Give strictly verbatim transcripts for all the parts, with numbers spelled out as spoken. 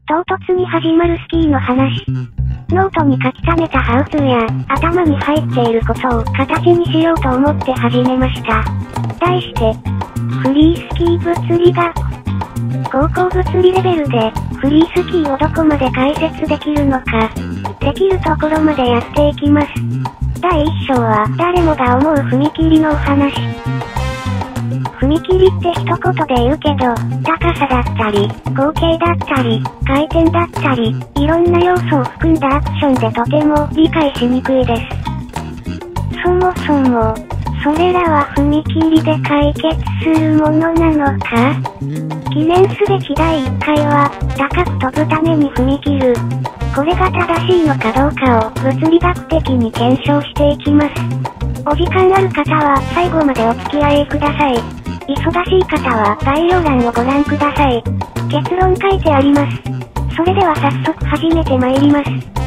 唐突に始まるスキーの話。ノートに書き溜めたハウツーや、頭に入っていることを形にしようと思って始めました。題して、フリースキー物理学。高校物理レベルで、フリースキーをどこまで解説できるのか、できるところまでやっていきます。だいいっ章は、誰もが思う踏切のお話。踏切って一言で言うけど、高さだったり、口径だったり、回転だったり、いろんな要素を含んだアクションでとても理解しにくいです。そもそも、それらは踏切で解決するものなのか？記念すべきだいいっかいは、高く飛ぶために踏み切る。これが正しいのかどうかを物理学的に検証していきます。お時間ある方は最後までお付き合いください。忙しい方は概要欄をご覧ください。結論書いてあります。それでは早速始めてまいります。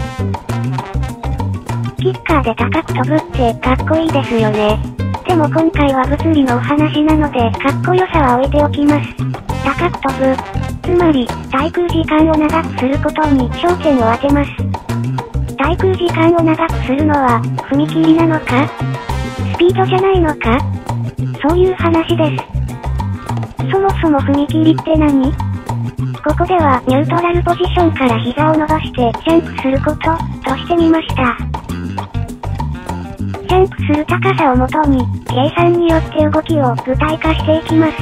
キッカーで高く飛ぶってかっこいいですよね。でも今回は物理のお話なのでかっこよさは置いておきます。高く飛ぶ。つまり、滞空時間を長くすることに焦点を当てます。滞空時間を長くするのは、踏切なのか？スピードじゃないのか？そういう話です。そもそも踏切って何？ここではニュートラルポジションから膝を伸ばしてジャンプすることとしてみました。ジャンプする高さをもとに、計算によって動きを具体化していきます。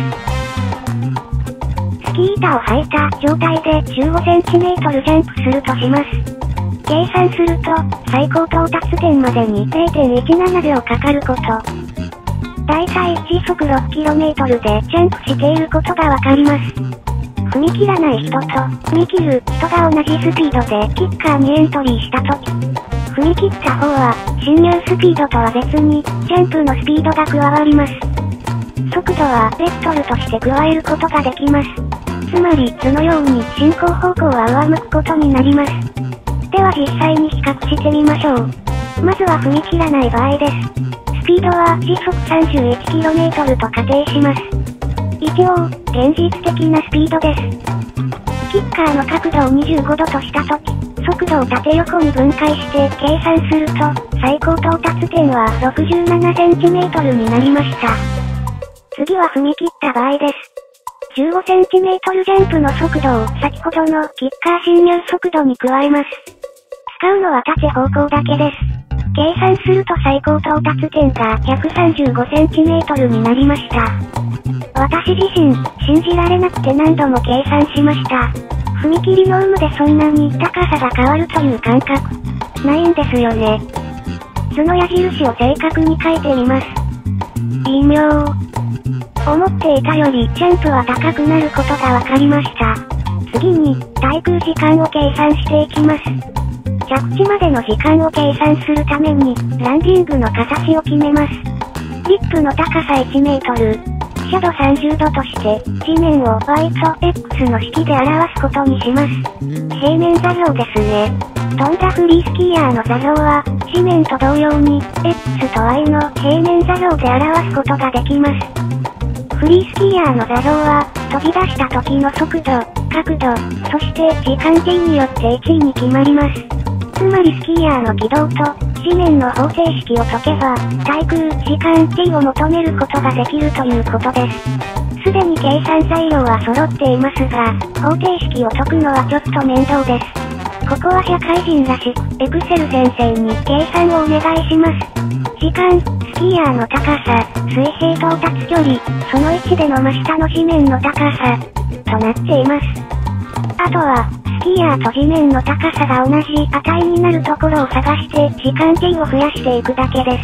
スキー板を履いた状態でじゅうごセンチメートルジャンプするとします。計算すると、最高到達点までに れいてんいちななびょうかかること。だいたい時速 ろくキロメートル でジャンプしていることがわかります。踏み切らない人と、踏み切る人が同じスピードでキッカーにエントリーしたとき、踏み切った方は、進入スピードとは別に、ジャンプのスピードが加わります。速度は、ベクトルとして加えることができます。つまり、図のように進行方向は上向くことになります。では実際に比較してみましょう。まずは踏み切らない場合です。スピードは時速 さんじゅういちキロメートル と仮定します。一応、現実的なスピードです。キッカーの角度をにじゅうごどとしたとき、速度を縦横に分解して計算すると、最高到達点は ろくじゅうななセンチメートル になりました。次は踏み切った場合です。じゅうごセンチメートル ジャンプの速度を先ほどのキッカー進入速度に加えます。使うのは縦方向だけです。計算すると最高到達点が ひゃくさんじゅうごセンチメートル になりました。私自身、信じられなくて何度も計算しました。踏切の有無でそんなに高さが変わるという感覚、ないんですよね。図の矢印を正確に書いてみます。微妙。思っていたよりジャンプは高くなることがわかりました。次に、滞空時間を計算していきます。着地までの時間を計算するために、ランディングの形を決めます。リップの高さいちメートル。斜度さんじゅうどとして、地面を Y と X の式で表すことにします。平面座標ですね。飛んだフリースキーヤーの座標は、地面と同様に、X と Y の平面座標で表すことができます。フリースキーヤーの座標は、飛び出した時の速度、角度、そして時間 t によっていちいに決まります。つまりスキーヤーの軌道と、地面の方程式を解けば、滞空時間 t を求めることができるということです。すでに計算材料は揃っていますが、方程式を解くのはちょっと面倒です。ここは社会人らしく、エクセル先生に計算をお願いします。時間、スキーヤーの高さ、水平到達距離、その位置での真下の地面の高さ、となっています。あとは、スキーヤーと地面の高さが同じ値になるところを探して時間 t を増やしていくだけです。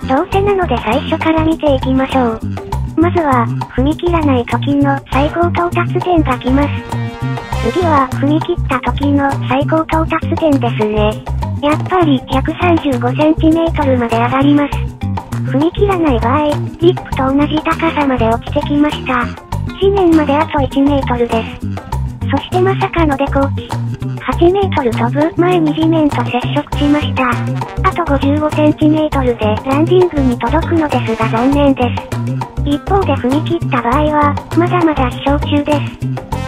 どうせなので最初から見ていきましょう。まずは、踏み切らない時の最高到達点が来ます。次は、踏み切った時の最高到達点ですね。やっぱりひゃくさんじゅうごセンチメートル まで上がります。踏み切らない場合、リップと同じ高さまで落ちてきました。地面まであといちメートルです。そしてまさかのデコーチ。はちメートル飛ぶ前に地面と接触しました。あとごじゅうごセンチメートル でランディングに届くのですが残念です。一方で踏み切った場合は、まだまだ飛翔中です。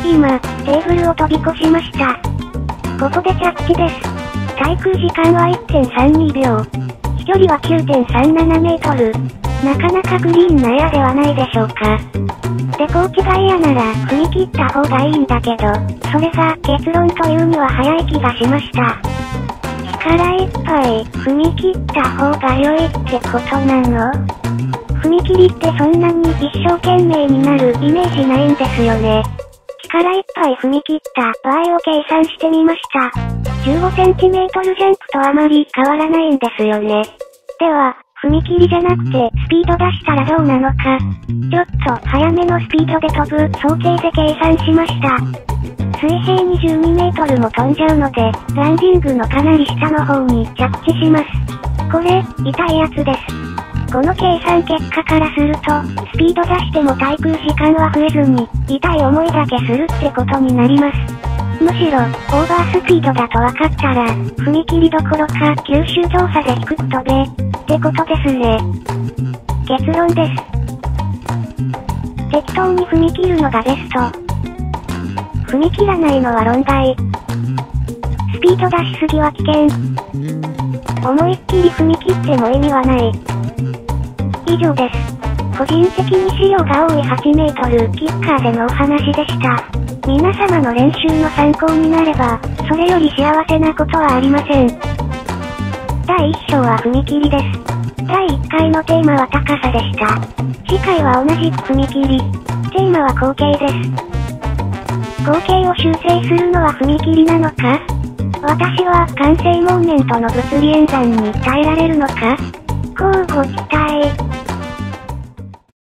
今、テーブルを飛び越しました。ここで着地です。滞空時間は いってんさんにびょう。飛距離は きゅうてんさんななメートル。なかなかグリーンなエアではないでしょうか。でコーチが嫌なら踏み切った方がいいんだけど、それが結論というには早い気がしました。力いっぱい踏み切った方が良いってことなの？踏切ってそんなに一生懸命になるイメージないんですよね。力いっぱい踏み切った場合を計算してみました。じゅうごセンチメートルジャンプとあまり変わらないんですよね。では、踏切じゃなくてスピード出したらどうなのか。ちょっと早めのスピードで飛ぶ想定で計算しました。水平にじゅうにメートルも飛んじゃうので、ランディングのかなり下の方に着地します。これ、痛いやつです。この計算結果からすると、スピード出しても滞空時間は増えずに、痛い思いだけするってことになります。むしろ、オーバースピードだと分かったら、踏切どころか吸収動作で低く飛べ、ってことですね。結論です。適当に踏み切るのがベスト。踏み切らないのは論外。スピード出しすぎは危険。思いっきり踏み切っても意味はない。以上です。個人的に資料が多いはちメートルキッカーでのお話でした。皆様の練習の参考になれば、それより幸せなことはありません。だいいっ章は踏切です。だいいっかいのテーマは高さでした。次回は同じく踏切。テーマは口径です。口径を修正するのは踏切なのか？私は慣性モーメントの物理演算に耐えられるのか？乞うご期待。